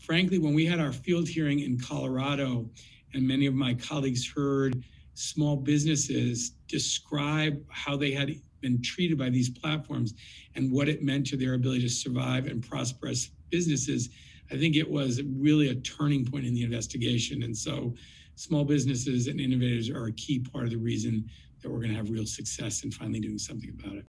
frankly, when we had our field hearing in Colorado, and many of my colleagues heard small businesses describe how they had been treated by these platforms and what it meant to their ability to survive and prosper as businesses, I think it was really a turning point in the investigation. And so small businesses and innovators are a key part of the reason that we're going to have real success in finally doing something about it.